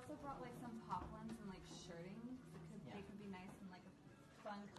also brought like some pop ones and like shirting. They could be nice and like a fun